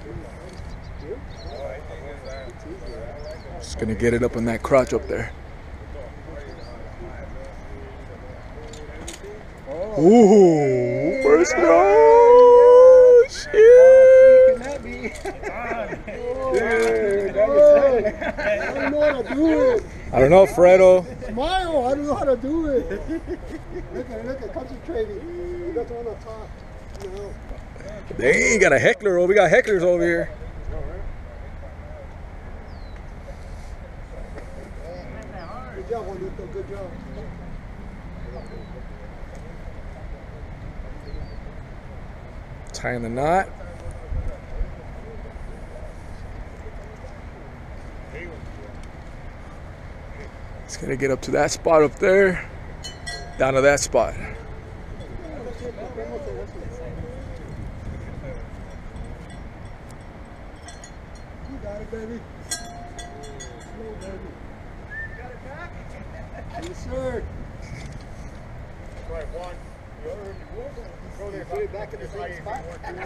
Just gonna get it up on that crotch up there. Ooh, first throw! Shit! I don't know how to do it. I don't know, Fredo. Smile, I don't know how to do it. Look at, concentrating. You got the one on top. No. They ain't got a heckler. We got hecklers over here. Good job, Juanito. Good job. Tying the knot. It's gonna get up to that spot up there, down to that spot. You got it, baby. Slow, baby. Got it back? Yes, sir. Right, Juan. Go there, put it back in the same spot.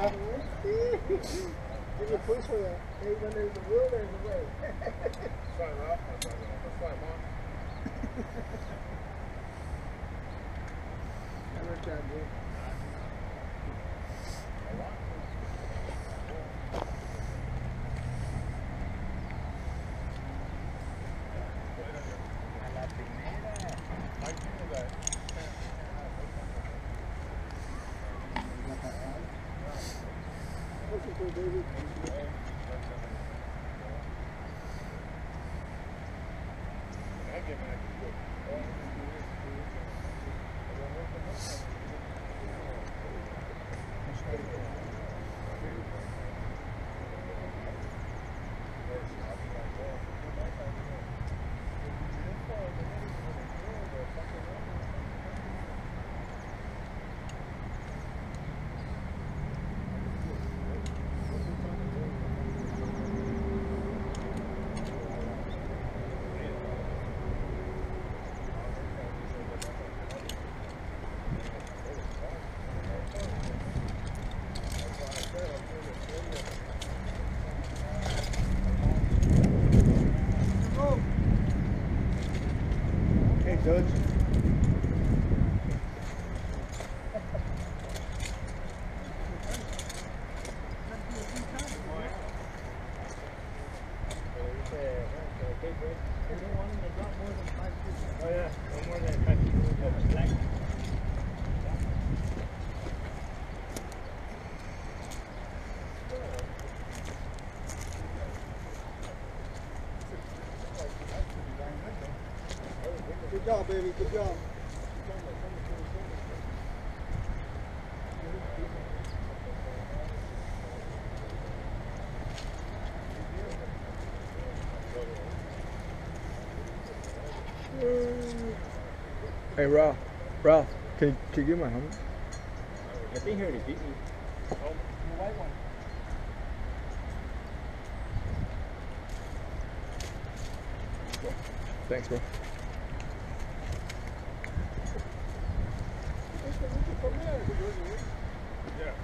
Give me a push for that. Hey, when there's a will, there's a way. Sign up. That's fine, Juan. I like that, dude. Baby. Judge. Oh yeah, no more than 5 people. Good job, baby. Good job. Hey, Ralph, can you give my helmet? I think he already beat me. The white one. Thanks, bro. Yeah.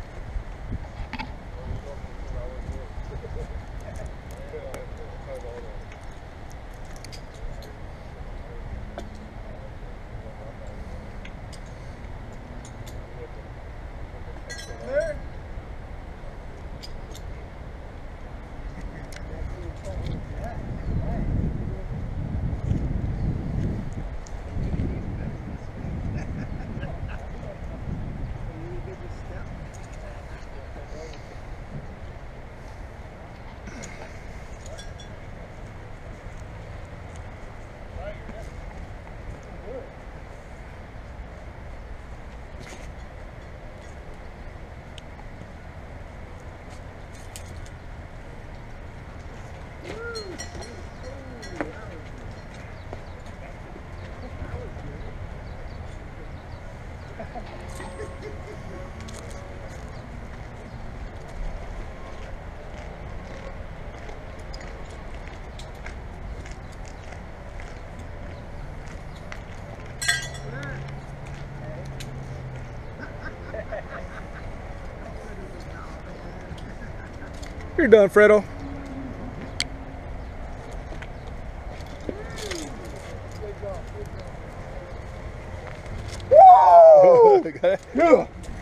You're done, Fredo. Woo! Got it? Yeah.